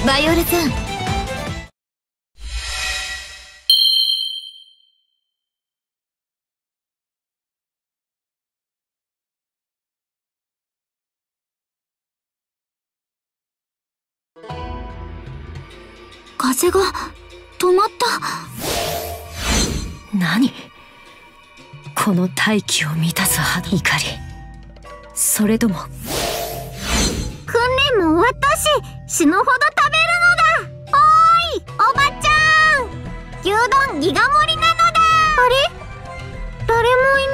バイオレさん。 風が止まった。 何？この大気を満たす怒り、それとも訓練も終わったし、死ぬほど食べるのだ。おーい、おばちゃん、牛丼ギガ盛りなのだ。あれ、誰もい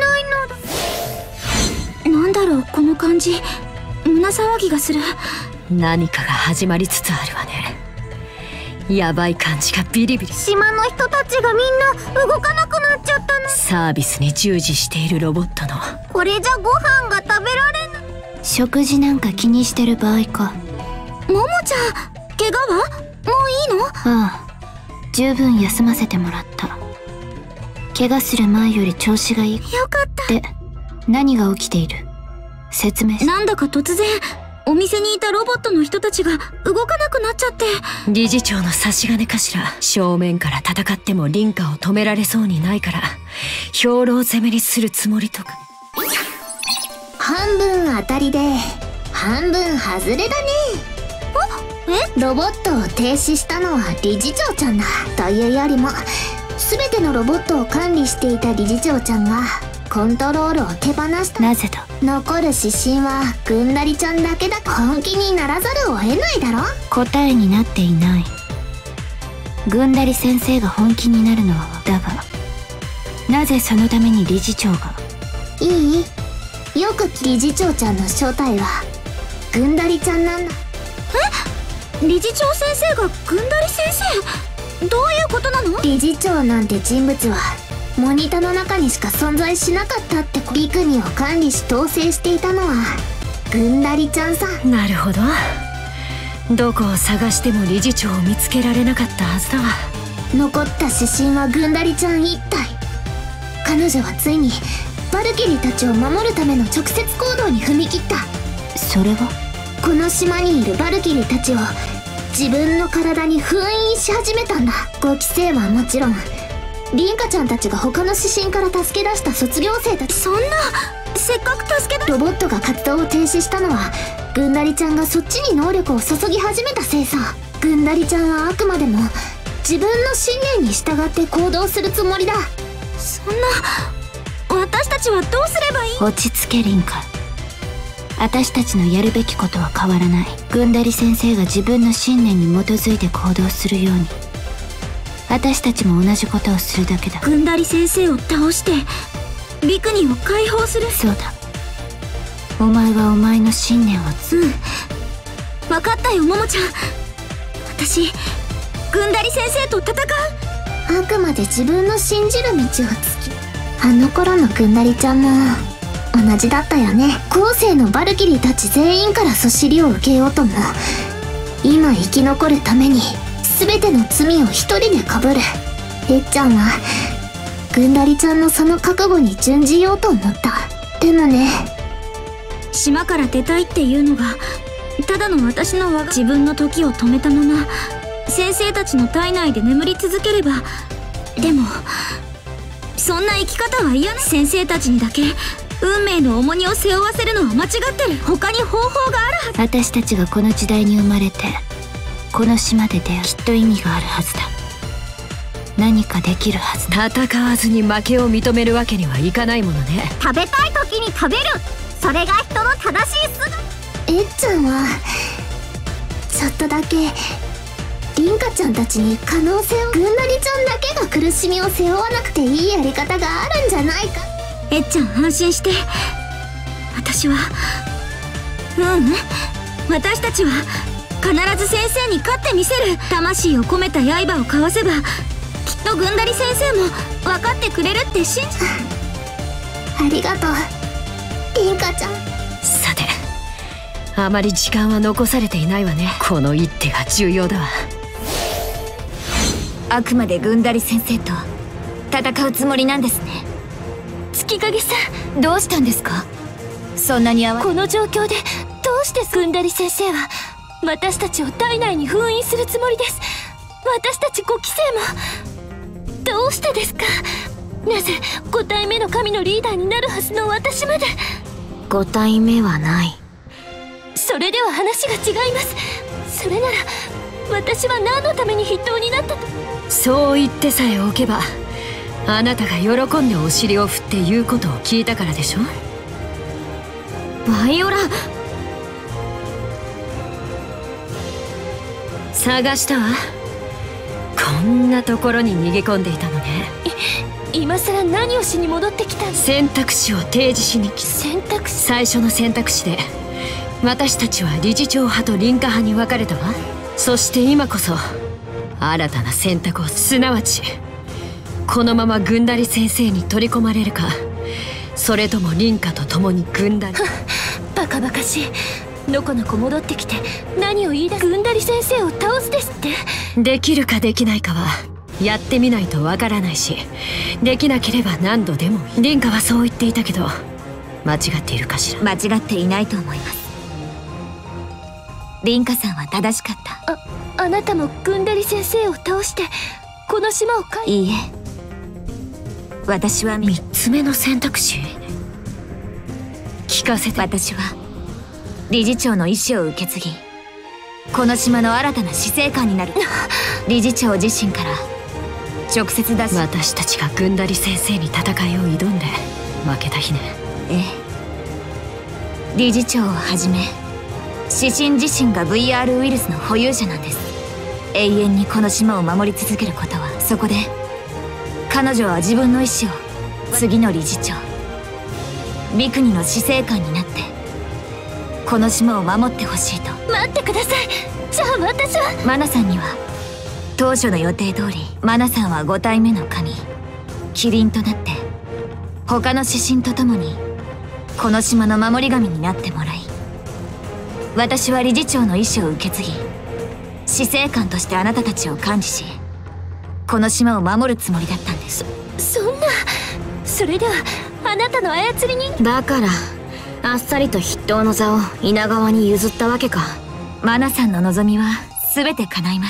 ないのだ。なんだろう、この感じ。胸騒ぎがする。 何かが始まりつつあるわね。やばい感じがビリビリ。 島の人たちがみんな動かなくなっちゃったの。 サービスに従事しているロボットの。 これじゃご飯が食べられない。 食事なんか気にしてる場合か。 ももちゃん、怪我はもういいの？ ああ、十分休ませてもらった。怪我する前より調子がいい。 よかった。 で、何が起きている？説明して。 なんだか突然お店にいたロボットの人たちが動かなくなっちゃって。 理事長の差し金かしら。正面から戦ってもリンカを止められそうにないから兵糧攻めにするつもりとか。 半分当たりで半分外れだね。ロボットを停止したのは理事長ちゃんだ。というよりも全てのロボットを管理していた理事長ちゃんがコントロールを手放した。 なぜだ？ 残る指針はぐんだりちゃんだけだ。本気にならざるを得ないだろ。 答えになっていない。ぐんだり先生が本気になるのはだが、なぜそのために理事長が。 いい？よく理事長ちゃんの正体はぐんだりちゃんなんだ。 理事長先生がぐんだり先生？どういうことなの？ 理事長なんて人物はモニターの中にしか存在しなかったってこと。ビクニを管理し統制していたのはぐんだりちゃんさ。 なるほど。どこを探しても理事長を見つけられなかったはずだわ。 残った指針はぐんだりちゃん一体。彼女はついにバルキリーたちを守るための直接行動に踏み切った。 それはこの島にいるバルキリーたちを自分の体に封印し始めたんだ。5期生はもちろんリンカちゃんたちが他の指針から助け出した卒業生たち。 そんな、せっかく助け出。 ロボットが活動を停止したのはぐんだりちゃんがそっちに能力を注ぎ始めたせいさ。ぐんだりちゃんはあくまでも自分の信念に従って行動するつもりだ。 そんな、私たちはどうすればいい？ 落ち着けリンカ。私たちのやるべきことは変わらない。ぐんだり先生が自分の信念に基づいて行動するように、私たちも同じことをするだけだ。 ぐんだり先生を倒してビクニを解放する。 そうだ。お前はお前の信念を分かったよ、ももちゃん。私ぐんだり先生と戦う。 あくまで自分の信じる道を突き。あの頃のぐんだりちゃんも同じだったよね。後世のバルキリーたち全員からそしりを受けようとも、今生き残るために全ての罪を一人でかぶる。れっちゃんはぐんだりちゃんのその覚悟に準じようと思った。でもね、 島から出たいっていうのがただの私の自分の時を止めたまま先生たちの体内で眠り続ければ。でもそんな生き方は嫌ね。先生たちにだけ運命の重荷を背負わせるのは間違ってる。他に方法があるはず。 私たちがこの時代に生まれてこの島で出会う、きっと意味があるはずだ。何かできるはずだ。 戦わずに負けを認めるわけにはいかないものね。 食べたい時に食べる、それが人の正しい姿。 えっちゃんはちょっとだけリンカちゃんたちに可能性を。ぐんだりちゃんだけが苦しみを背負わなくていいやり方があるんじゃないか。 えっちゃん安心して。私は私たちは必ず先生に勝ってみせる。魂を込めた刃を交わせばきっとぐんだり先生も分かってくれるって信じ。 ありがとうリンカちゃん。 さて、あまり時間は残されていないわね。この一手が重要だわ。 あくまでぐんだり先生と戦うつもりなんですね。月影さん、どうしたんですか？そんなにこの状況でどうしてぐんだり先生は私たちを体内に封印するつもりです。私たち5期生も。どうしてですか？なぜ5体目の神のリーダーになるはずの私まで。 5体目はない。 それでは話が違います。それなら私は何のために筆頭になったと。 そう言ってさえおけば、あなたが喜んでお尻を振って言うことを聞いたからでしょ。 バイオラ、 探したわ。こんなところに逃げ込んでいたのね。 今さら何をしに戻ってきたん？ 選択肢を提示しに来た。 選択肢？ 最初の選択肢で私たちは理事長派と林家派に分かれたわ。そして今こそ新たな選択を、すなわちこのままグンダリ先生に取り込まれるか、それとも林家と共にグンダリバカバカしい。のこのこ戻ってきて何を言い出す。グンダリ先生を倒すですって。 できるかできないかはやってみないとわからないし、できなければ何度でもいい。林家はそう言っていたけど、間違っているかしら。 間違っていないと思います。林家さんは正しかった。あなたもグンダリ先生を倒してこの島をいいえ、私は 3つ目の選択肢聞かせて。 私は理事長の意思を受け継ぎ、この島の新たな司政官になる。理事長自身から直接出し、 私たちがグンダリ先生に戦いを挑んで負けた日ね。 ええ、理事長をはじめ指針自身が VR ウイルスの保有者なんです。永遠にこの島を守り続けることは、そこで彼女は自分の意思を次の理事長ビクニの司政官になってこの島を守ってほしいと。待ってください。じゃあ私は。マナさんには当初の予定通り、マナさんは5体目の神キリンとなって他の指針とともにこの島の守り神になってもらい、私は理事長の意思を受け継ぎ司政官としてあなたたちを管理し、この島を守るつもりだったんです。そんな。それではあなたの操り人だからあっさりと筆頭の座を稲川に譲ったわけか。 マナさんの望みは全て叶います。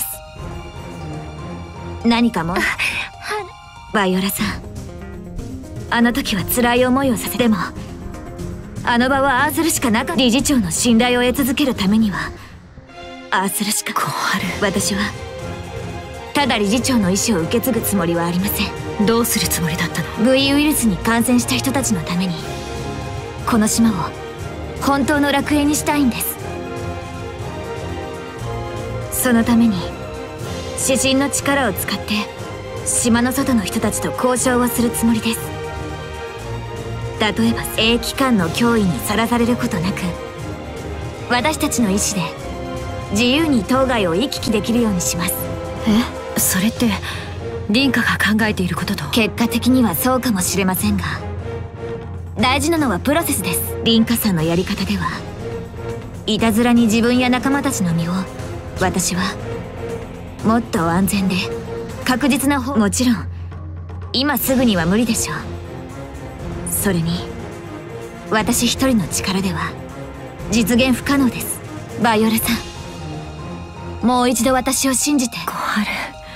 何かもバイオラさん、あの時は辛い思いをさせても、あの場はああするしかなかった。理事長の信頼を得続けるためにはああするしか。 小春、 私はただ理事長の意思を受け継ぐつもりはありません。 どうするつもりだったの？ V ウイルスに感染した人たちのためにこの島を本当の楽園にしたいんです。そのために指針の力を使って島の外の人たちと交渉をするつもりです。例えばA機関の脅威にさらされることなく、私たちの意志で自由に当該を行き来できるようにします。 それって林家が考えていることと。 結果的にはそうかもしれませんが、大事なのはプロセスです。林家さんのやり方ではいたずらに自分や仲間たちの身を、私はもっと安全で確実な方。もちろん今すぐには無理でしょう。それに私一人の力では実現不可能です。バイオレさん、もう一度私を信じて。 小春、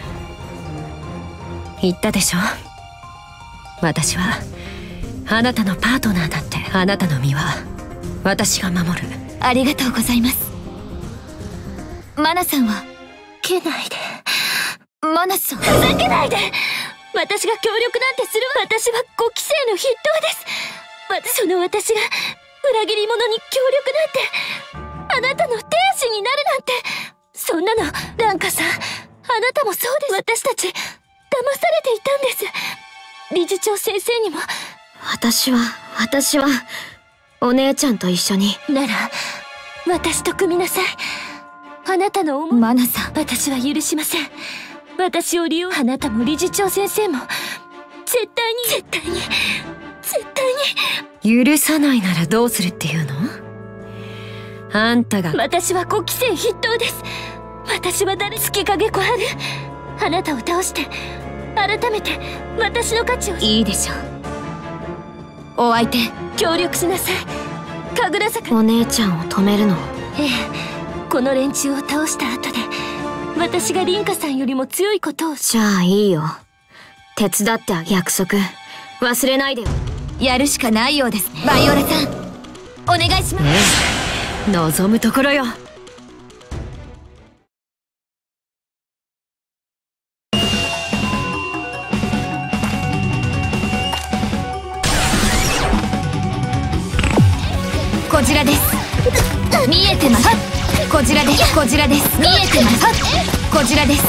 言ったでしょ。私はあなたのパートナーだって。あなたの身は私が守る。 ありがとうございます。マナさんはけないで。マナさん、ふざけないで。私が協力なんてする。私は5期生の筆頭です。その私が裏切り者に協力なんて、あなたの天使になるなんて、そんなの。ランカさん、あなたもそうです。私たち騙されていたんです。理事長先生にも。 私はお姉ちゃんと一緒に。 なら私と組みなさい。あなたの思い。マナさん、私は許しません。私を利用。あなたも理事長先生も絶対に許さないならどうするっていうの？あんたが。 私は5期生筆頭です。私は月影小春、あなたを倒して改めて私の価値を。いいでしょう。お相手協力しなさい。神楽坂。 お姉ちゃんを止めるの？ ええ、 この連中を倒した後で私が凛花さんよりも強いことを。 じゃあいいよ。手伝ってあげ。約束忘れないでよ。 やるしかないようですね。バイオレさん、お願いします。 望むところよ。 こちらです。見えてます。こちらです。こちらです。見えてます。こちらです。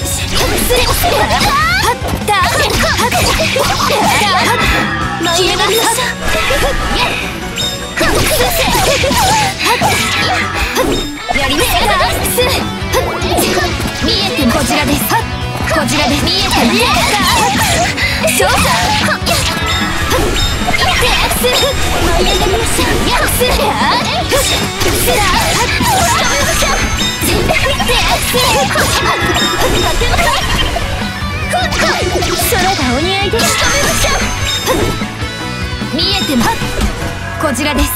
消えます。やります。見えてこちらです。こちらです。見えてます。そうだ。空がお似合いです。見えてます。こちらです。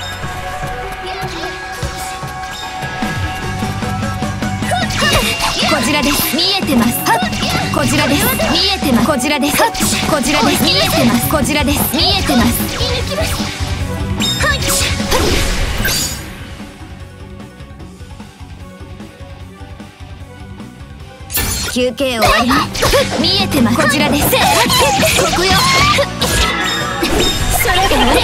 こちらです。見えてます。こちらです。見えてます。こちらです。こちらです。見えてます。こちらです。見えてます。休憩終わり。見えてます。こちらです。ここよ。それが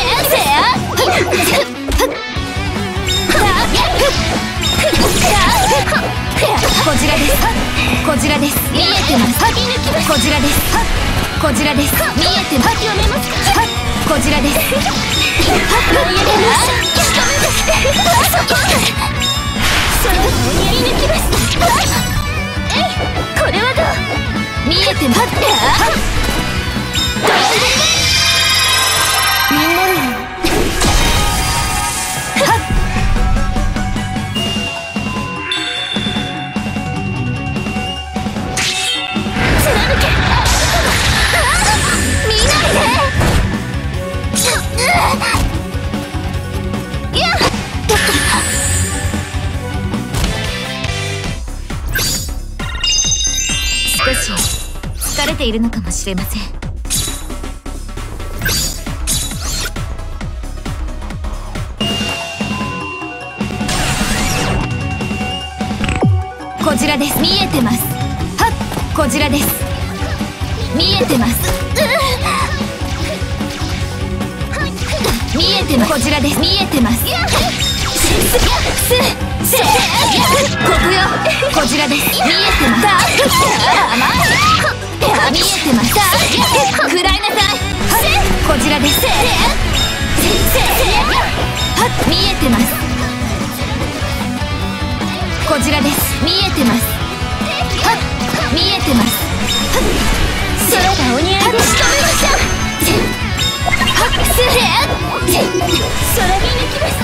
こちらです。こちらです。見えてます。こちらです。こちらです。見えてます。こちらです。これはどう？見えてます。みんなに少し疲れているのかもしれません。こちらです。見えてます。はっ、こちらです。見えてます。見えてます。こちらです。見えてます。ここよ。こちらです。見えてます。見えてます。食らいなさい。こちらです。見えてます。こちらです。見えてます。見えてます。空がお似合いです。空見抜きます。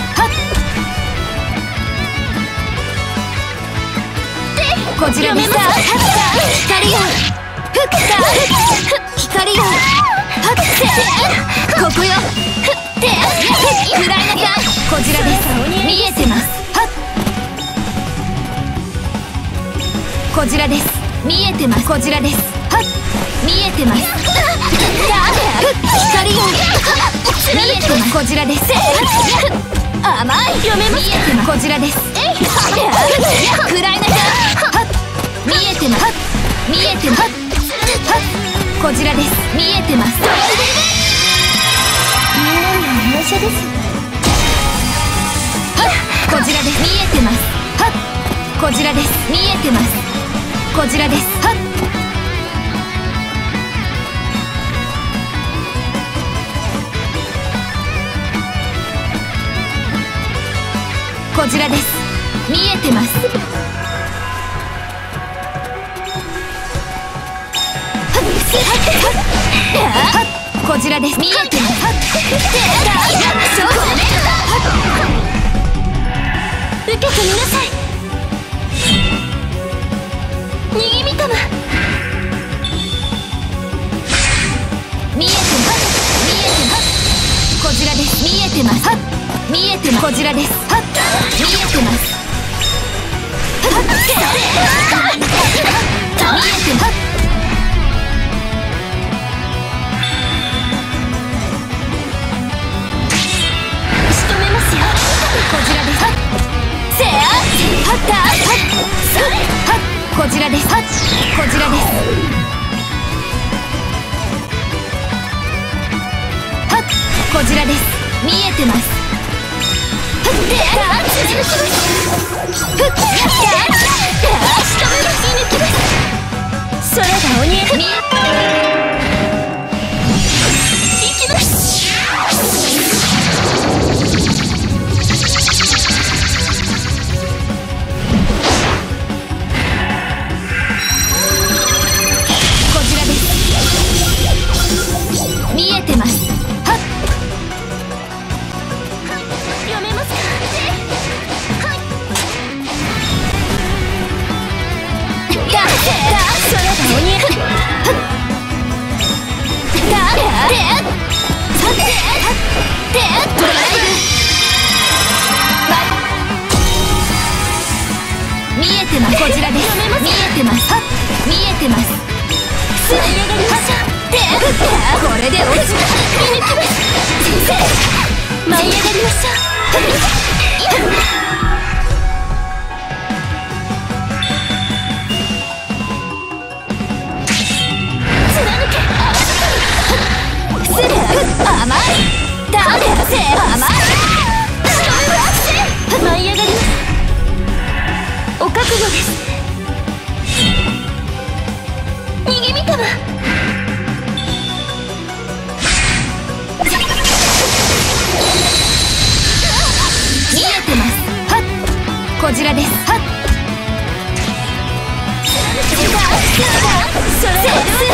こちらです。光が光がここよ。食らいなさい。こちらです。見えてます。こちらです。見えてます。こちらです。見えてます。光が見えてます。こちらです。甘い。読めます。見えてます。こちらです。食らいなさい。見えてます。見えてます。こちらです。見えてます。みんなには内緒です。こちらです。見えてます。こちらです。見えてます。こちらです。こちらです。見えてます。こちらです。見えてます。受けてみなさい。逃げみたま。見えてます。見えてます。こちらです。見えてます。見えてます。こちらです。見えてます。 こちらです。こちらです。こちらです。見えてます。それが鬼へ行きます。こちらです。見えてます。見えてます。こちらです。見えてます。見えてます。これで落ちます。舞い上がりました。甘いだれせ甘い舞い上がります。お覚悟です。逃げみたわ。見えてます。こちらです。それ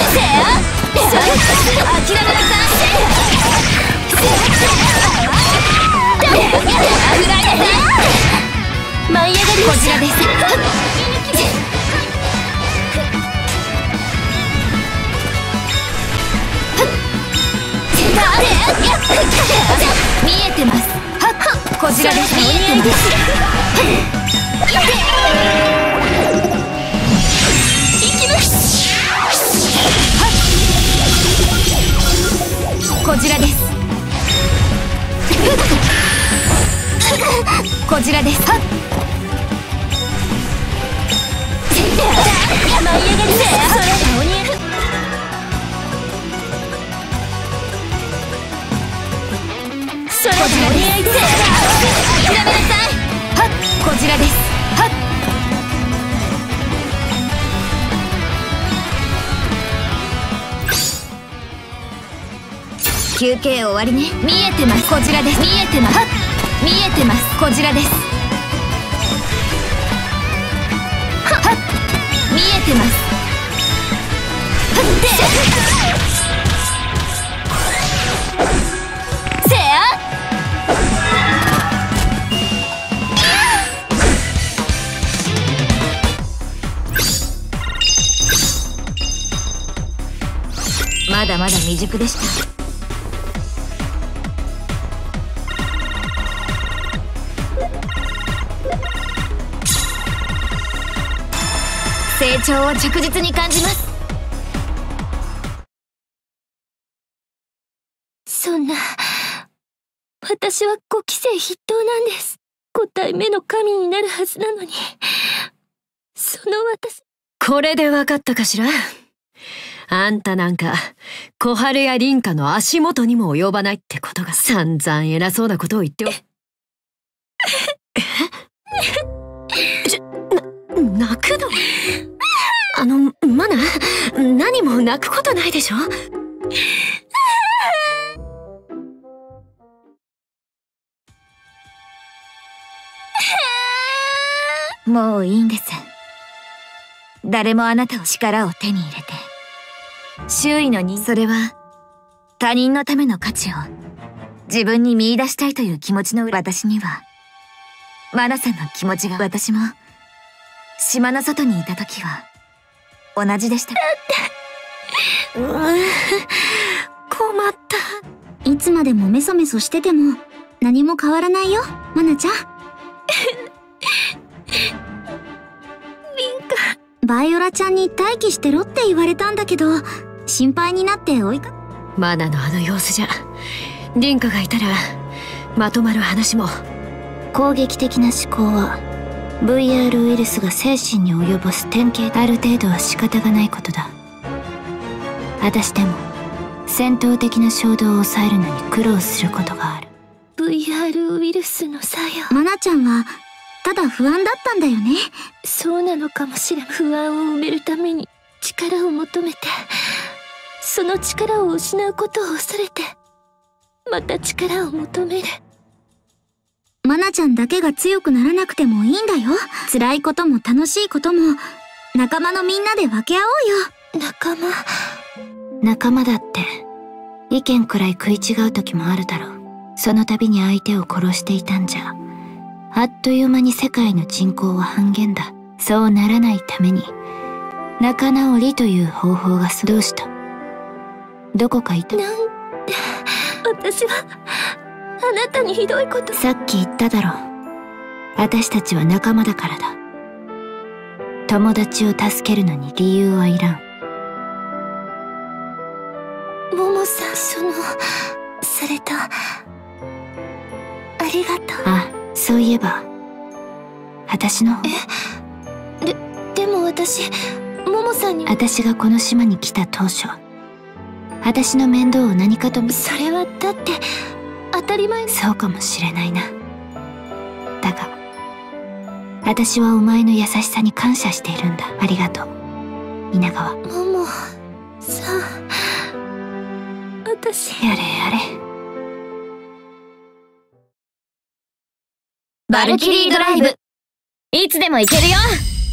諦めなさい。舞い上がりました。こちらです。見えてます。こちらです。見えてます。行きます。こちらです。こちらです。舞い上がります。それが鬼へ。それが鬼へ。諦めなさい。こちらです。休憩終わりね。見えてます。こちらです。見えてます。見えてます。こちらです。見えてます。せやまだまだ未熟でした。成長を着実に感じます。そんな、私は5期生筆頭なんです。5体目の神になるはずなのに、その私。 これで分かったかしら。あんたなんか小春や凛花の足元にも及ばないってことが。散々偉そうなことを言って泣くの？マナ、何も泣くことないでしょ。 もういいんです。誰もあなたの力を手に入れて、周囲のそれは他人のための価値を自分に見出したいという気持ちの私には、マナさんの気持ちが。私も島の外にいた時は同じでした。 困った。いつまでもメソメソしてても何も変わらないよ、マナちゃん。バイオラちゃんに待機してろって言われたんだけど、心配になって追いか。 マナのあの様子じゃ、凛花がいたらまとまる話も。 攻撃的な思考は VR ウイルスが精神に及ぼす典型、ある程度は仕方がないことだ。私でも戦闘的な衝動を抑えるのに苦労することがある。 VR ウイルスの作用。 マナちゃんはただ不安だったんだよね。 そうなのかもしれん。不安を埋めるために力を求めて、その力を失うことを恐れて、また力を求める。 マナちゃんだけが強くならなくてもいいんだよ。辛いことも楽しいことも仲間のみんなで分け合おうよ。 仲間だって意見くらい食い違う時もあるだろう。その度に相手を殺していたんじゃ、あっという間に世界の人口は半減だ。そうならないために仲直りという方法が。どうした？どこかいた？ 私はあなたにひどいこと。 さっき言っただろう。私たちは仲間だからだ。友達を助けるのに理由はいらん。 モモさん、それとありがとう。 あ、そういえば私の。 でも私、モモさんに。 私がこの島に来た当初、私の面倒を何かと。 それはだって当たり前。 そうかもしれないな。だが私はお前の優しさに感謝しているんだ。ありがとう稲川。 モモさん、私。 やれやれ。 バルキリードライブ、いつでも行けるよ。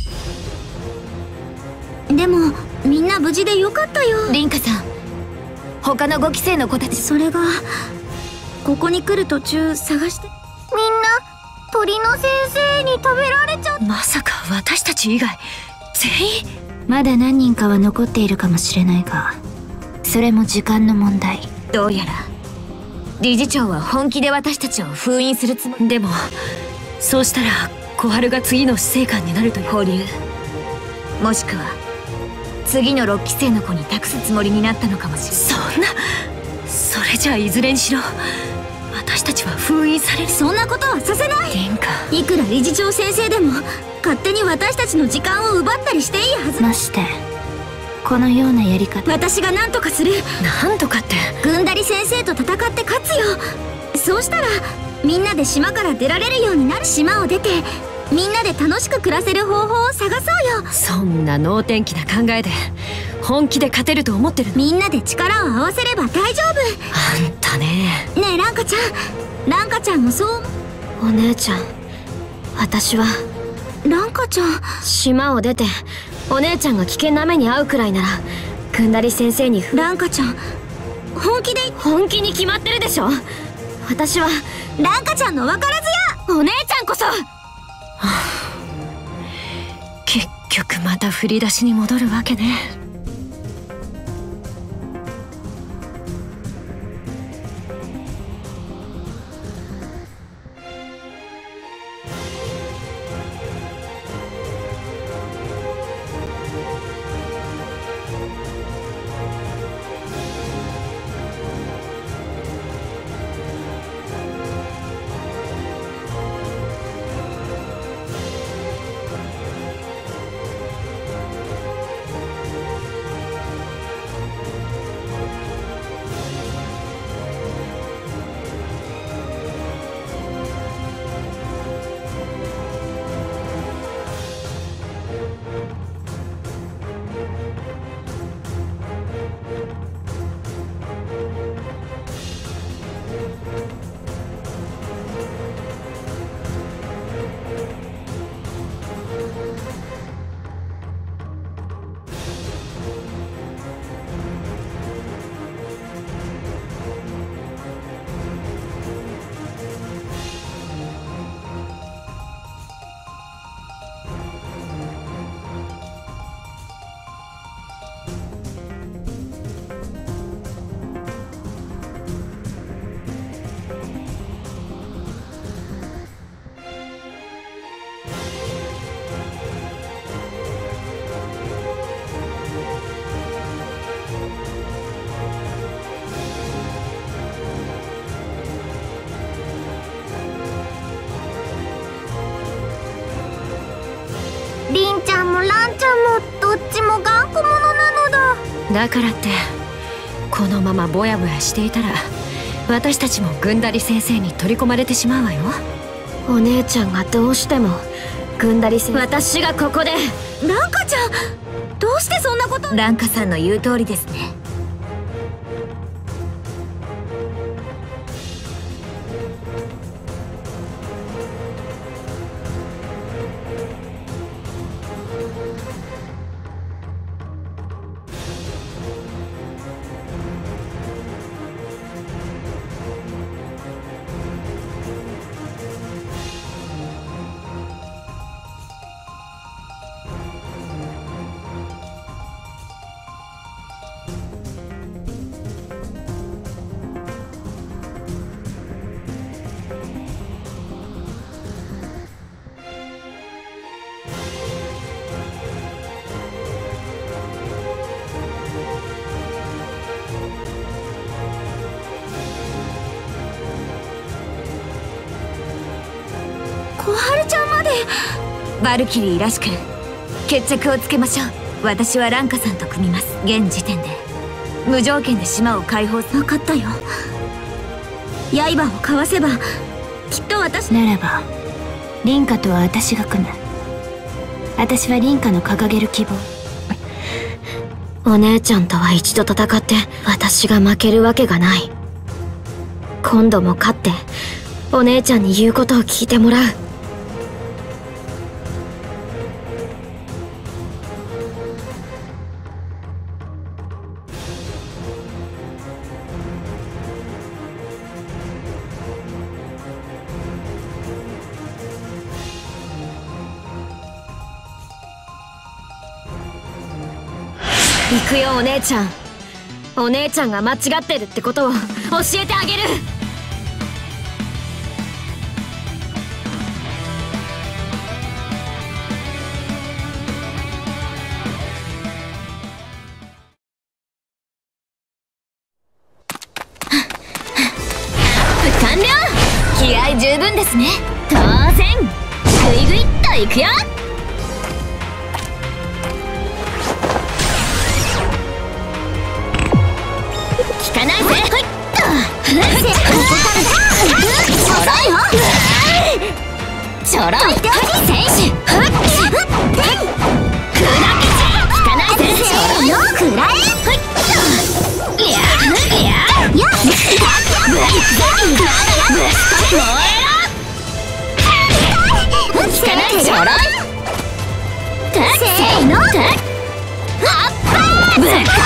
でもみんな無事でよかったよ。 リンカさん、他の5期生の子たち。 それがここに来る途中探して。 みんな鳥の先生に食べられちゃった。 まさか私たち以外全員。 まだ何人かは残っているかもしれないが、それも時間の問題。 どうやら理事長は本気で私たちを封印するつもり。 でもそうしたら小春が次の死生観になるという。 保留、もしくは次の6期生の子に託すつもりになったのかもしれない。 そんな、それじゃあいずれにしろ私たちは封印される。 そんなことはさせない。 殿下、 いくら理事長先生でも勝手に私たちの時間を奪ったりしていいはず。 ましてこのようなやり方。 私が何とかする。 なんとかって。 グンダリ先生と戦って勝つよ。そうしたらみんなで島から出られるようになる。島を出てみんなで楽しく暮らせる方法を探そうよ。 そんな能天気な考えで本気で勝てると思ってるの？ みんなで力を合わせれば大丈夫。 あんたね。 ねえランカちゃん、ランカちゃんもそう。 お姉ちゃん、私はランカちゃん、 島を出てお姉ちゃんが危険な目に遭うくらいならグンダリ先生に。 ランカちゃん本気で。 本気に決まってるでしょ。私はランカちゃんの分からずや。 お姉ちゃんこそ結局また振り出しに戻るわけね。 もどっちも頑固者なのだ。 だからってこのままぼやぼやしていたら私たちもグンダリ先生に取り込まれてしまうわよ。お姉ちゃんがどうしてもグンダリ先生、私がここで。 ランカちゃん、どうしてそんなこと。 ランカさんの言う通りですね。 小春ちゃんまで。 バルキリーらしく決着をつけましょう。私はランカさんと組みます。現時点で無条件で島を解放する。 分かったよ。刃をかわせばきっと私ならば凛花とは私が組む。私は凛花の掲げる希望。 お姉ちゃんとは一度戦って私が負けるわけがない。今度も勝ってお姉ちゃんに言うことを聞いてもらう。行くよお姉ちゃん。お姉ちゃんが間違ってるってことを教えてあげる。 完了。気合十分ですね。当然グイグイっといくよ。効かないぜ。ほいっと。ちょろい。ちょろい。選手。砕けち。効かないぜ。ちょろい。くらえ。ほいっと。いやいや。や。ぶっ燃えろ。効かない。ちょろい。せーの。あっ。ぶっか。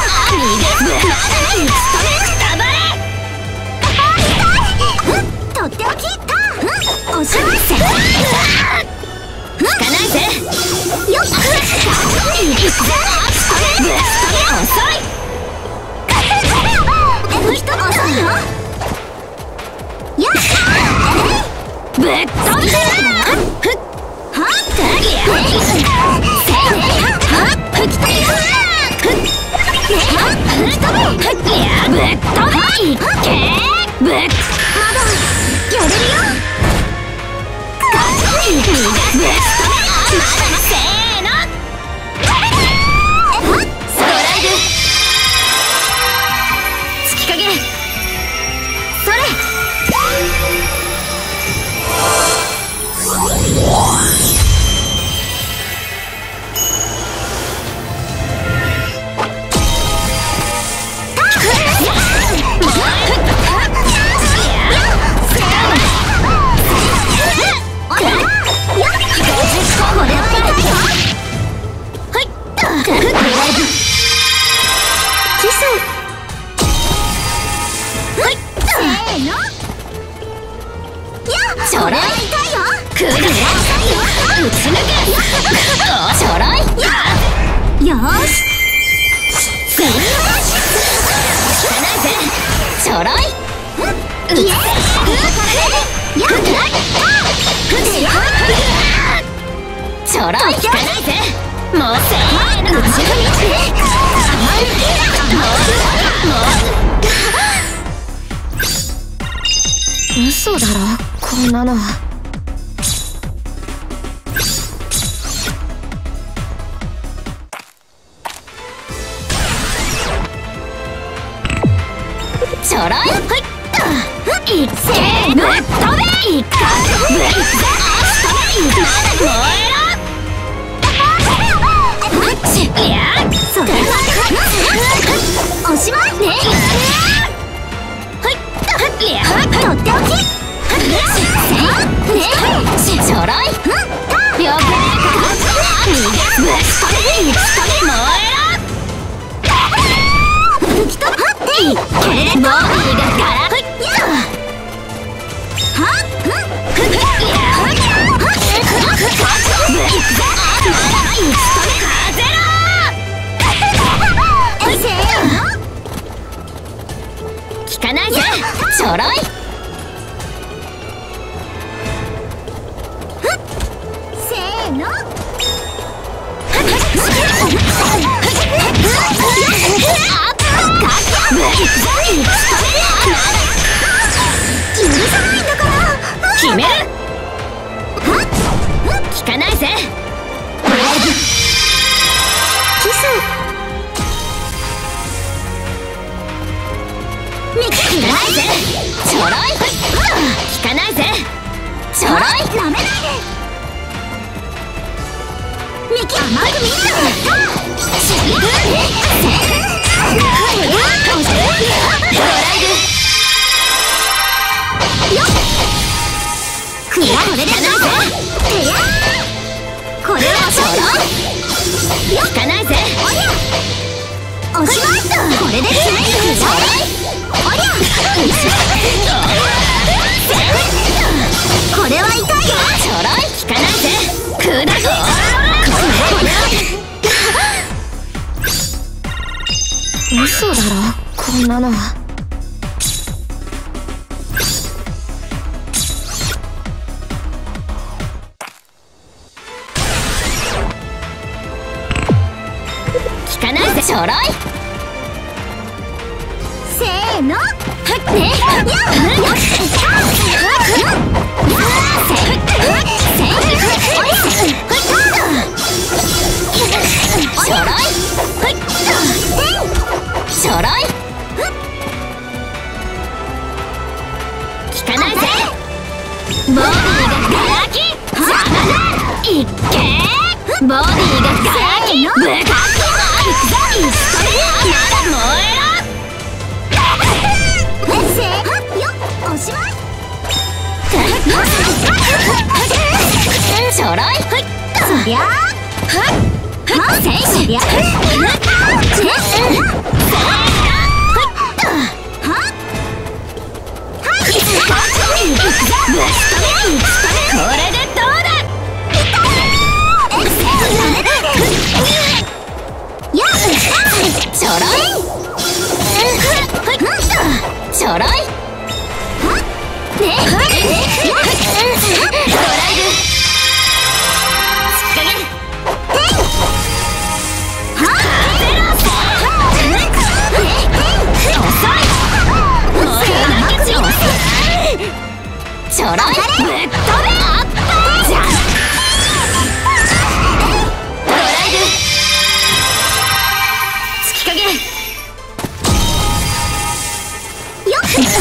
とっておき。 おしゃれせ。効かないぜ。よっ。遅い。 一つ遅いよ。やっ。 ぶっ飛んでちょろい。くらえ。打ち抜け。ちょろい。 よーし。 効かないぜ。ちょろい。 イエーイ。 ちょろい。効かないぜ。もうせーの。打ち抜け。 嘘だろこんなの。 ちょろい。はいっいっせーぶっ飛べいっかぶっ飛べいっか燃えろいやそれはおしまいねはいいやとっておきねちょろい了解ぶっ飛べいっか燃えろ吹き飛ばっていっけボディがガラッ効かないぜちょろいせーの決める効かないぜキス効かないぜちょろい効かないぜちょろいなめないでミキ甘く見ないでドライブよっこれでないぜこれはちょろい効かないぜおしまいこれで決めるちょろいおりゃこれは痛いよちょろい効かないぜ砕く嘘だろこんなの効かないぜちょろいせーのはっねやっちょろいちょろい効かないぜボディがガラキ邪魔だいっけボディがガラキブカキいくぞいっそれなら燃えろせーよおしまいちょろいそりゃ選手やこれでどうだちょろいちょろいねドライブちょろいぶっ飛べあったじゃんドライブ突きかけよっ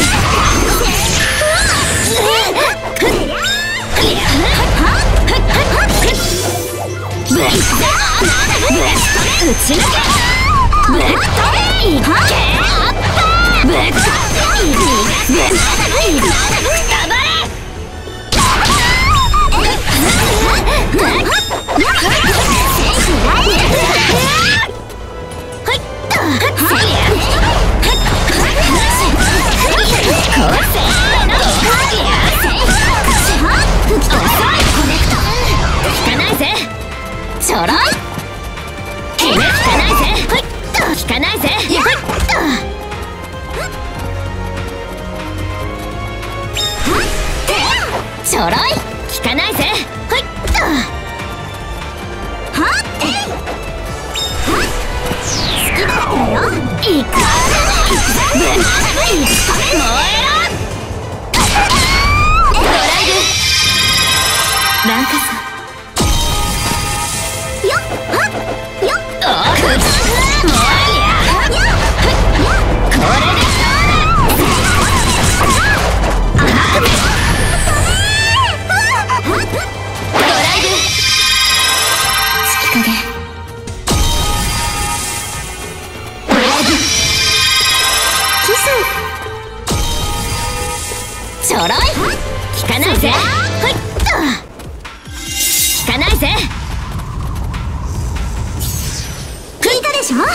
打ち抜けぶっ飛べいっけあったぶっ飛べちょろい効かないぜ効かないぜちょろい効かないぜいくぞ燃えろドライブランカさんよっはっよっおくもうやこれでどうだしょ。はっ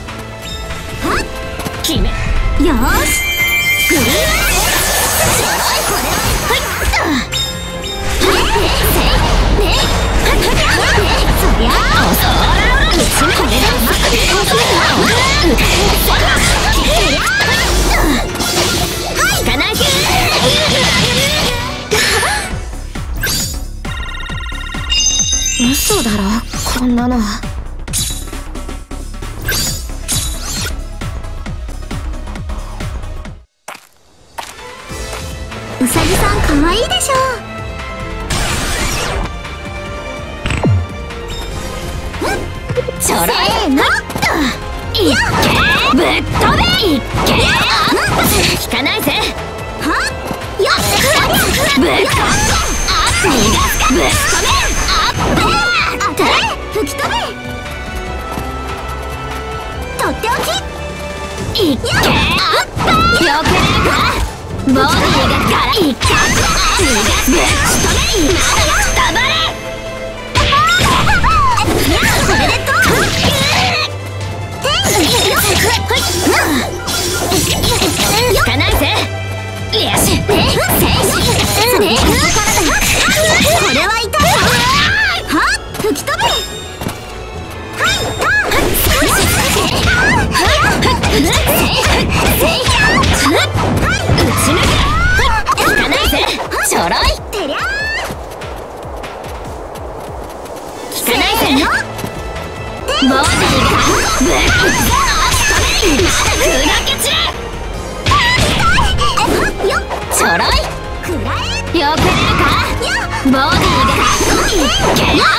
決めよーしグリーン嘘だろこんなの。うさぎさんかわいいでしょ。ちょろいのいっけぶっ飛べいっけ引かないぜ。はよっぶっ飛べ逃がすかぶっ飛べ吹き飛べとっておきいっけあっぱよけれるかボディがガラいっけぶっ飛べいっけたまれそれでと引かないぜ。よしこれは痛いぞ。はっ吹き飛べはい打ち抜け引かないぜちょろいてりゃ引かないぜボディがぶっ砕け散れちょろいよけれるかボディがいっけよっ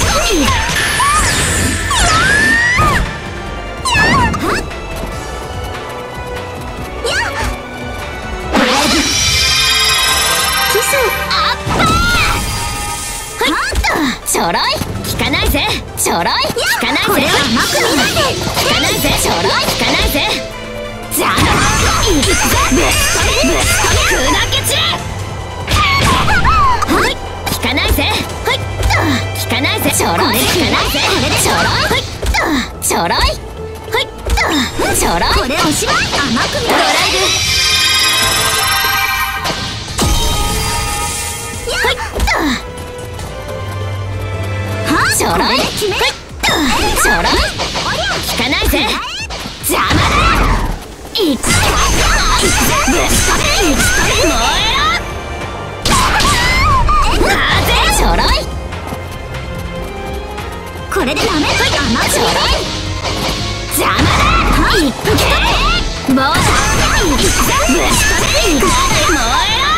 ちょろい引かないぜちょろい引かないぜ甘く見ないで引かないぜちょろい引かないぜじゃあいくぜぶっ飛べ砕け散れはい引かないぜはい引かないぜちょろい引かないぜちょろいちょろいはいちょろいこれおしまい甘く見ないでドライブちょろいちょろい引かないぜ邪魔だいっけぶっ飛べいっけ燃えろなぜちょろいこれでダメだ甘くちょろい邪魔だいっけボーダーいっけぶっ飛べいっけ燃えろ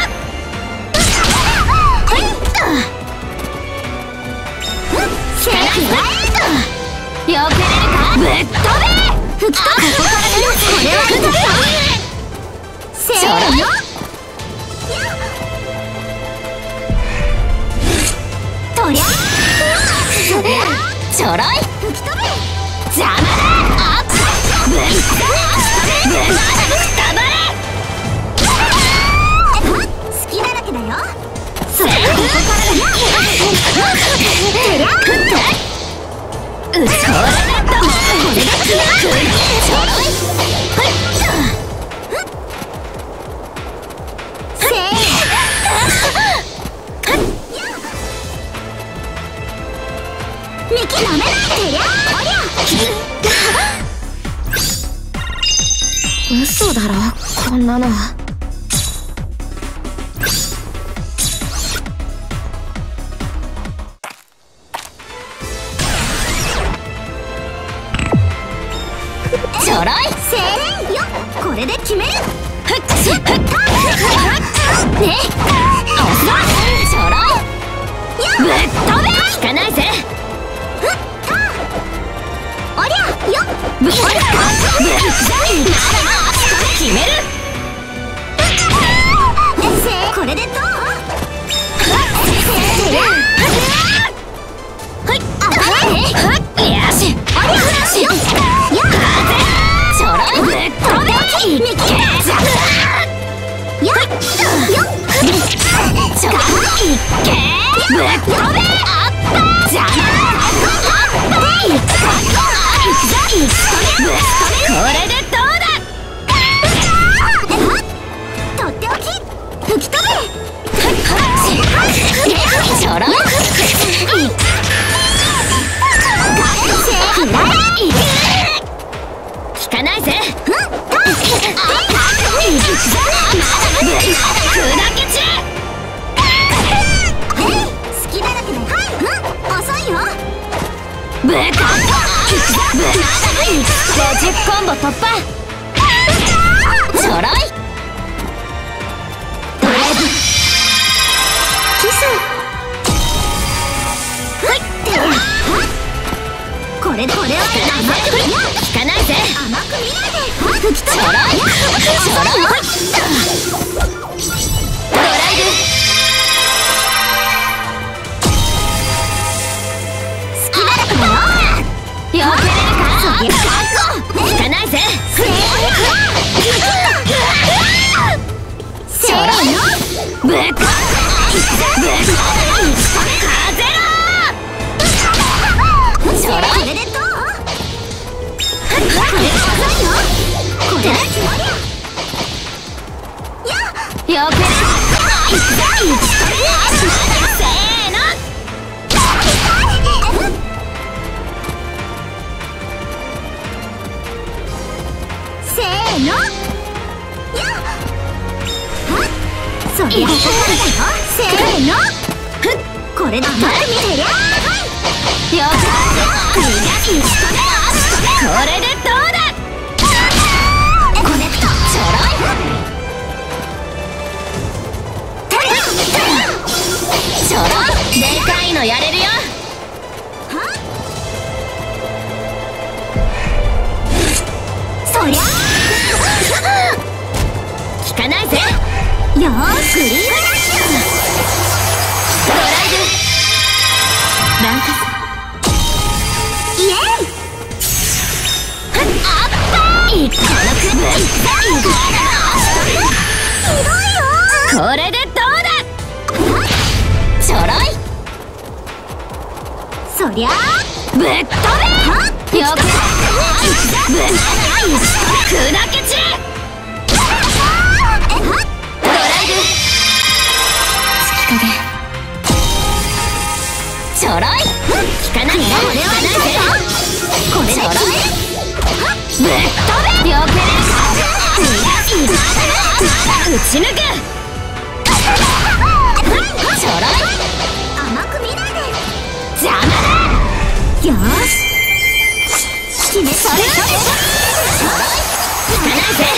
よけれるかぶっ飛べ吹き飛べこれは痛いぞせーのとりゃちょろい吹き飛べ邪魔だあっぶっ飛べぶっ飛べ好きだらけだよそれここからだようちょろいこれが決めるちょろいせーミキなめないでやおりゃ嘘だろこんなのちょろいせーよこれで決めるふっしっふっねおすごいちょろいぶっ飛べ引かないぜふったおりゃよぶっ飛べ決めるこれでどうはいあばれよしおりゃよしちょろいぶっ飛べいっけよっちょろいいっけぶっ飛べあっぱじゃあっぱいっかいくぞいっかブカッ50コンボ突破ちょろいドライブキスこれを甘く聞かないぜ甘く見ないで吹き飛ばちょろいドライブ好きだからよ避けれるか聞かないぜちょろいブッカ風ろちょろいこれでどうこれよけるせーのせーのそりゃせーのこれだって見てりゃよこれでどうだコネクトちょろいちょろいでかいのやれるよそりゃ効かないぜよーしグリーンドライブランカスイエイあっぱーいこのくぶこれでどうだちょろいそりゃぶっ飛べよくぶっ砕け散れドライブ月影ちょろい効かないねこれちょろいぶっ飛べよけれ打ち抜くちょろい甘く見ないで邪魔だよーし決めそれちょろい効かないぜ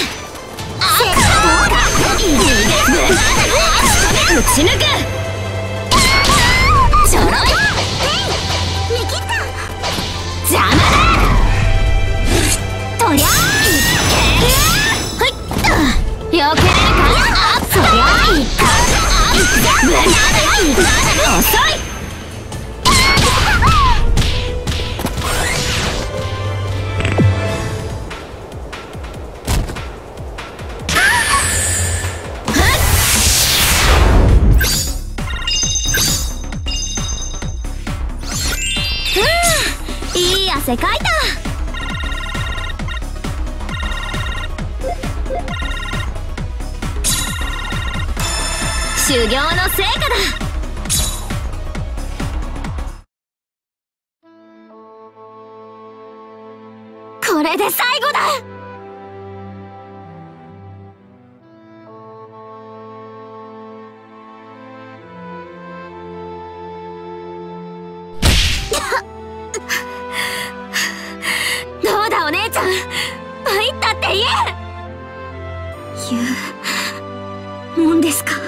打ち抜くちょろい見切った邪魔だとりゃよけれるかそりゃ遅いいい汗かいた修行の成果だこれで最後だどうだお姉ちゃん参ったって言うもんですか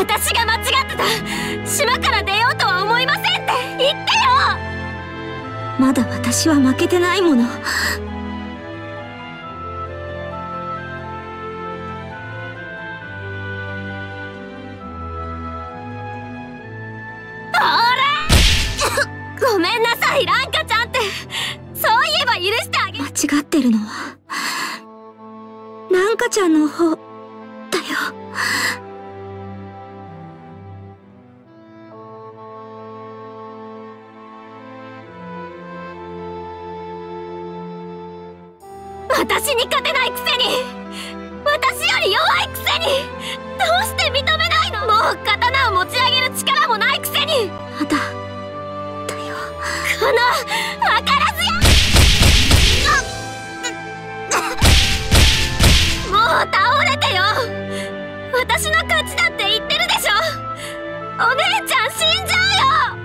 私が間違ってた。島から出ようとは思いませんって言ってよ。まだ私は負けてないもの。ごめんなさい、ランカちゃんって。そういえば許してあげ。間違ってるのはランカちゃんの方だよ。私に勝てないくせに、私より弱いくせに、どうして認めないの？もう刀を持ち上げる力もないくせに。まだこのわからずや。もう倒れてよ。私の勝ちだって言ってるでしょ。お姉ちゃん死んじゃう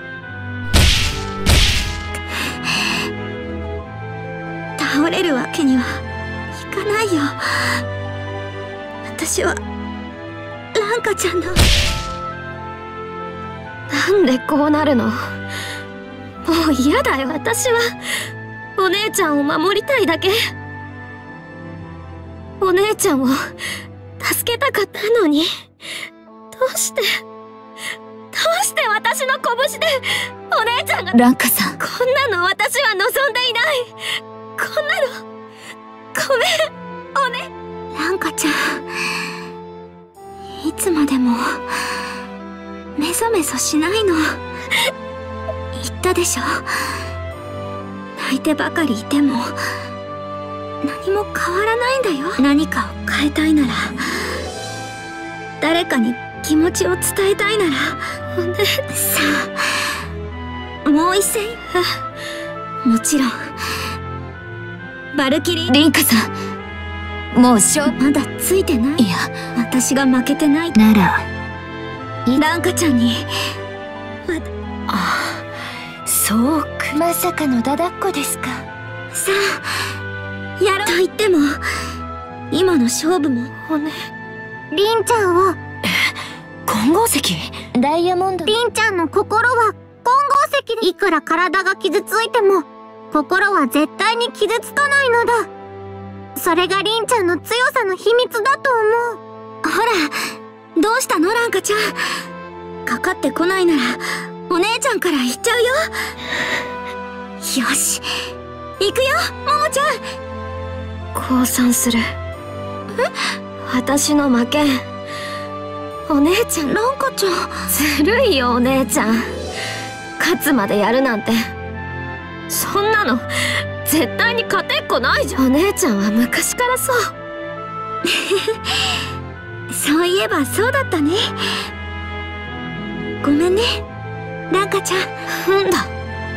よ。倒れるわけにはいかないよ。私はランカちゃんの。なんでこうなるの？もう嫌だよ。私はお姉ちゃんを守りたいだけ。お姉ちゃんを助けたかったのに、どうして私の拳でお姉ちゃんが。ランカさん、こんなの私は望んでいない。こんなのごめん、おね。ランカちゃん、いつまでもメソメソしないの。言ったでしょ。泣いてばかりいても何も変わらないんだよ。何かを変えたいなら、誰かに気持ちを伝えたいなら、さあ、もう一戦。もちろんバルキリー。リンカさん、もうまだついてない。いや、私が負けてないならランカちゃんに。 そうか。まさかのダダっ子ですか。 さあ、やろうと言っても今の勝負もリンちゃんは金剛石？ ダイヤモンド。 リンちゃんの心は金剛石で、いくら体が傷ついても心は絶対に傷つかないのだ。それがリンちゃんの強さの秘密だと思う。 ほら、どうしたのランカちゃん。かかってこないならお姉ちゃんから言っちゃうよ。よし、行くよ、ももちゃん。降参する。私の負け。お姉ちゃん、ランカちゃん。ずるいよ、お姉ちゃん。勝つまでやるなんて。そんなの絶対に勝てっこないじゃん。お姉ちゃんは昔からそう。そういえばそうだったね。ごめんね、ランカちゃん。なんだ。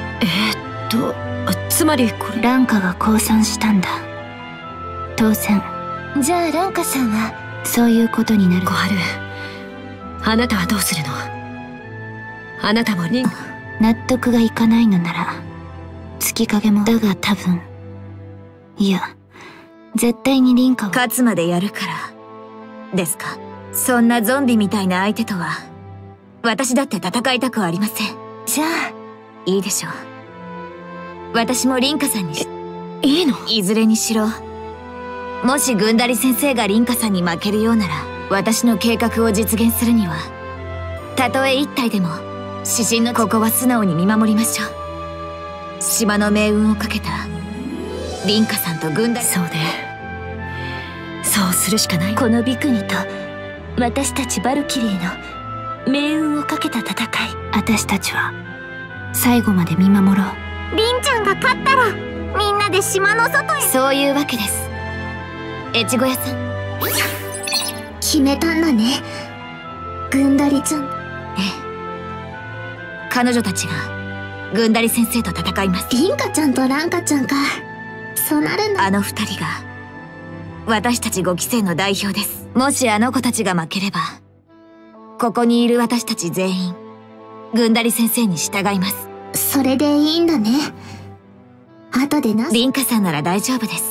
つまりこれ。 ランカが降参したんだ。当然。 じゃあランカさんはそういうことになる。 小春、あなたはどうするの？あなたもリン。 納得がいかないのなら月影も。だが多分、いや絶対にリンカは勝つまでやるからですか。そんなゾンビみたいな相手とは私だって戦いたくはありません。 じゃあいいでしょう。私もリンカさんに。 いいの？ いずれにしろ、もしグンダリ先生がリンカさんに負けるようなら、私の計画を実現するにはたとえ一体でも指針の。ここは素直に見守りましょう。島の命運をかけたリンカさんとグンダリ。 そうね、そうするしかない。 このビクニと私たちバルキリーの命運をかけた戦い。 私たちは最後まで見守ろう。 リンちゃんが勝ったらみんなで島の外へ。 そういうわけです、越後屋さん。 決めたんだね、グンダリちゃん。 ええ、彼女たちがグンダリ先生と戦います。 リンカちゃんとランカちゃんか。そうなるんだ。 あの二人が私たち5期生の代表です。もしあの子たちが負ければ、ここにいる私たち全員グンダリ先生に従います。 それでいいんだね。後でな。 リンカさんなら大丈夫です。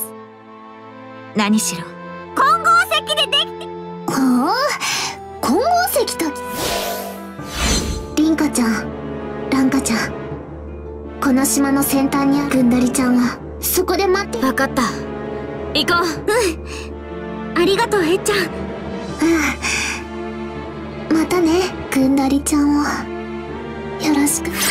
何しろ金剛石でできて。金剛石と島の先端にあるぐんだりちゃんはそこで待って。 分かった。行こう。ありがとう、へっちゃん。 またね、ぐんだりちゃんをよろしく。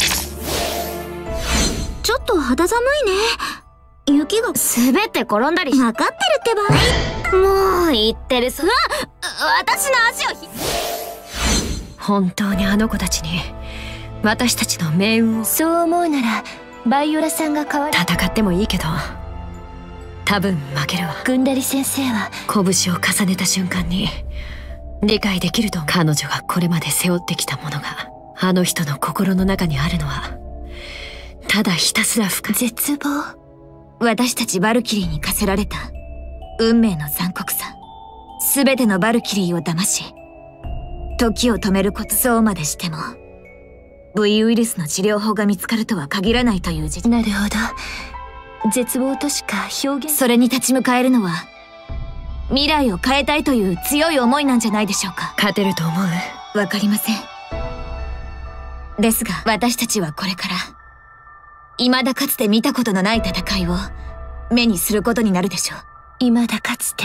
ちょっと肌寒いね。雪が滑って転んだり分かってるってば。 もう言ってるさ。私の足を本当にあの子たちに私たちの命運を。 そう思うならバイオラさんが代わり。 戦ってもいいけど多分負けるわ。 ぐんだり先生は拳を重ねた瞬間に理解できると。彼女がこれまで背負ってきたものがあの人の心の中にあるのはただひたすら深い絶望。 私たちバルキリーに課せられた運命の残酷さ。すべてのバルキリーを騙し時を止めること。そうまでしても V ウイルスの治療法が見つかるとは限らないという事実。 なるほど。絶望としか表現。 それに立ち向かえるのは未来を変えたいという強い思いなんじゃないでしょうか。 勝てると思う？ わかりません。ですが私たちはこれから未だかつて見たことのない戦いを目にすることになるでしょう。 未だかつて。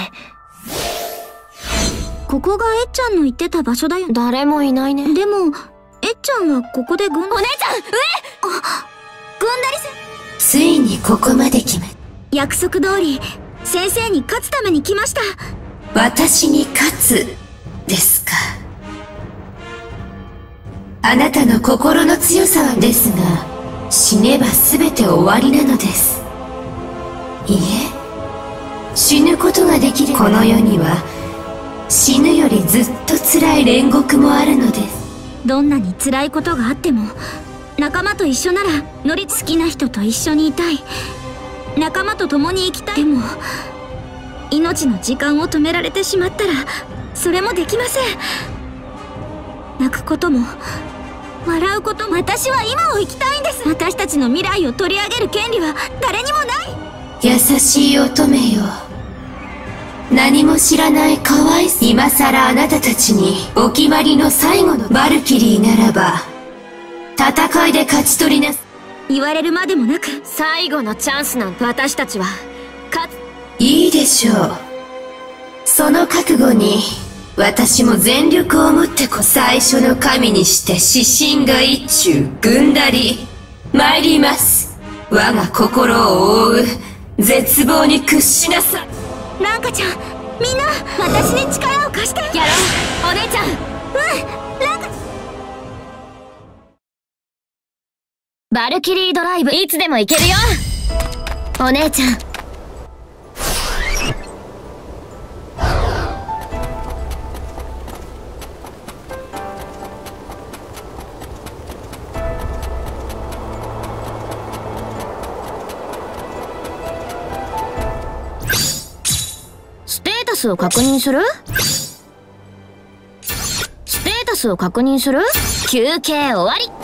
ここがえっちゃんの言ってた場所だよ。 誰もいないね。 でもえっちゃんはここでお姉ちゃん、 ぐんだりついにここまで来ま。 約束通り先生に勝つために来ました。 私に勝つですか。あなたの心の強さはですが、死ねば全て終わりなのです。いいえ、死ぬことができるこの世には死ぬよりずっと辛い煉獄もあるのです。 どんなに辛いことがあっても仲間と一緒なら好きな人と一緒にいたい。仲間と共に生きたい。でも命の時間を止められてしまったらそれもできません。泣くことも笑うことも。私は今を生きたいんです。私たちの未来を取り上げる権利は誰にもない。 優しい乙女よ、何も知らないかわいそう。今さらあなたたちにお決まりの最後のバルキリーならば戦いで勝ち取りなさ。 言われるまでもなく最後のチャンスなんて私たちはいいでしょう。その覚悟に私も全力をもって最初の神にして指針が一中ぐんだり参ります。我が心を覆う絶望に屈しなさい。 ランカちゃん、みんな私に力を貸して。 やろう、お姉ちゃん。 ランカ。 バルキリードライブいつでも行けるよ、お姉ちゃん。ステータスを確認する？ステータスを確認する？休憩終わり。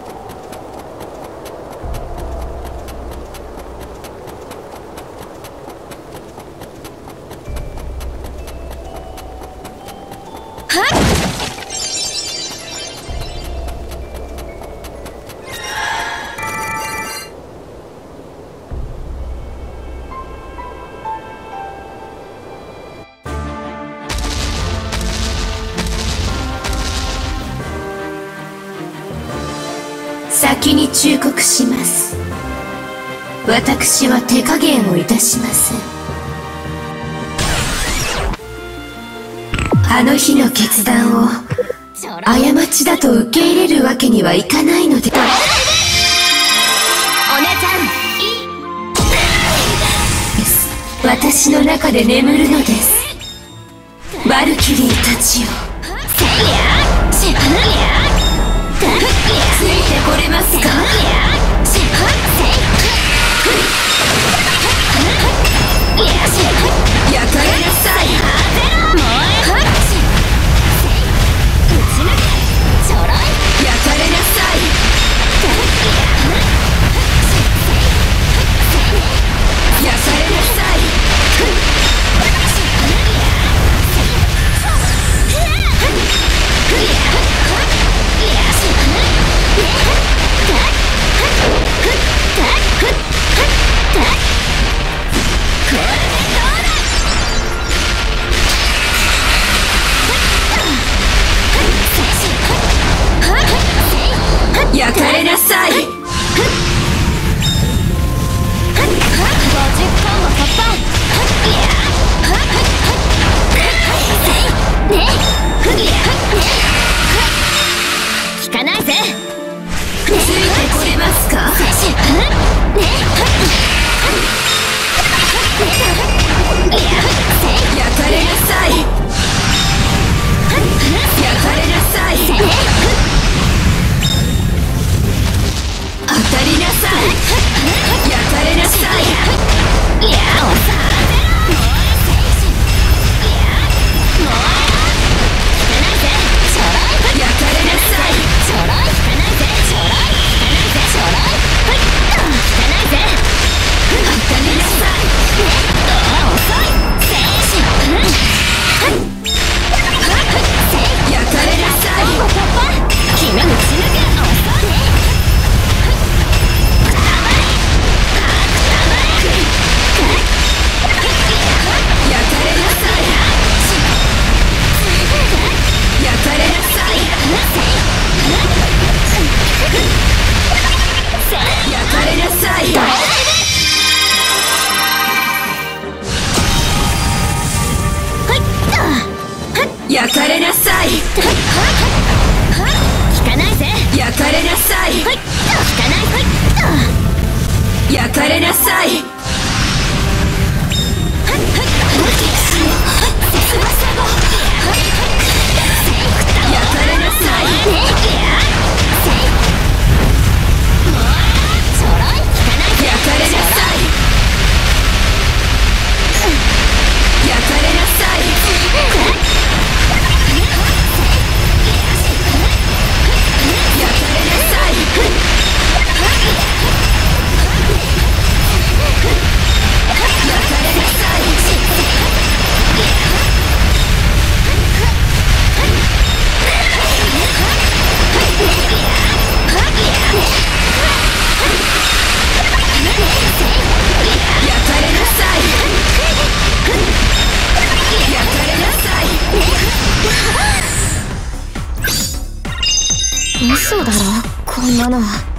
先に忠告します。私は手加減をいたしません。あの日の決断を過ちだと受け入れるわけにはいかないので。 お姉ちゃん、 私の中で眠るのです。バルキリーたちよ、ついてこれますか？焼かれなさい。焼かれなさい。焼かれなさい。 かれなさい。 効かないぜ。 焼かれなさい。 効かない。 焼かれなさい。焼かれなさい。焼かれなさい。焼かれなさい。焼かれなさい。焼かれなさい。 嘘だろこんなの。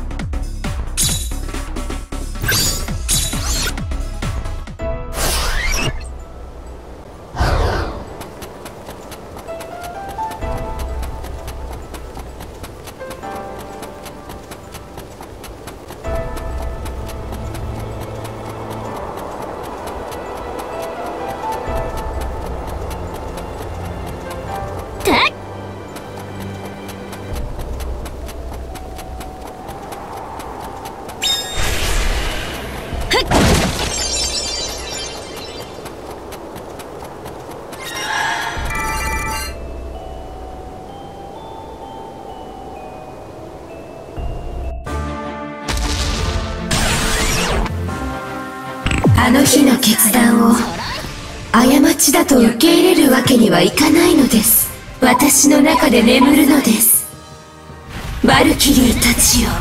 あの日の決断を過ちだと受け入れるわけにはいかないのです。私の中で眠るのです。バルキリーたちよ。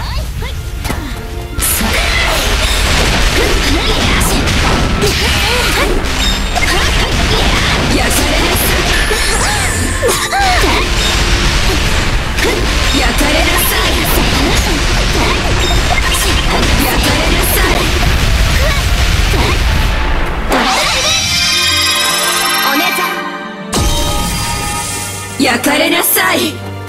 焼かれなさい。焼かれなさい。焼かれなさい。 お姉ちゃん。 焼かれなさい。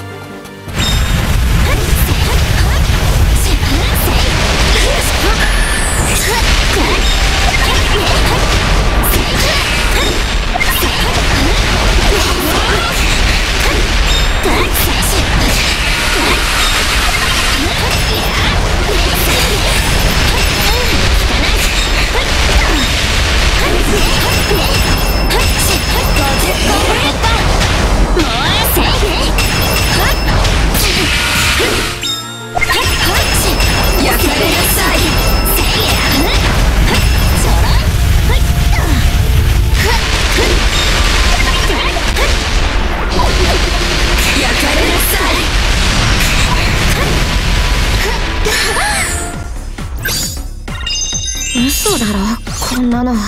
嘘だろこんなの。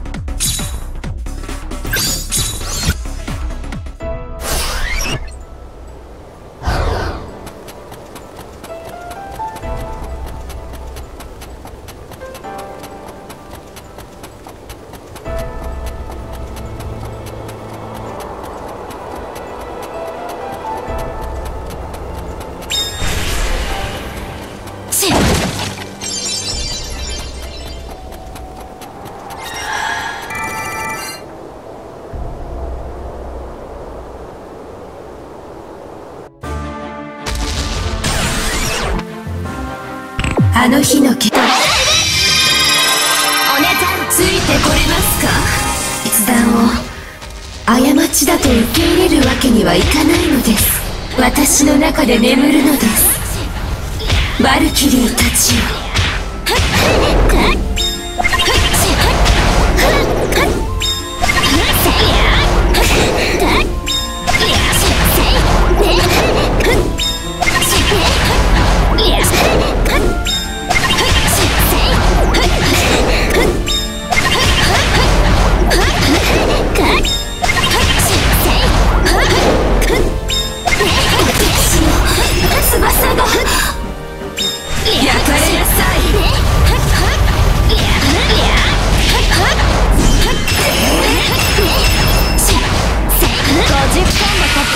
あの日の決断。 お姉ちゃん。 ついてこれますか。決断を過ちだと受け入れるわけにはいかないのです。私の中で眠るのです。バルキリーたちよ。 50本の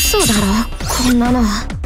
嘘だろこんなの。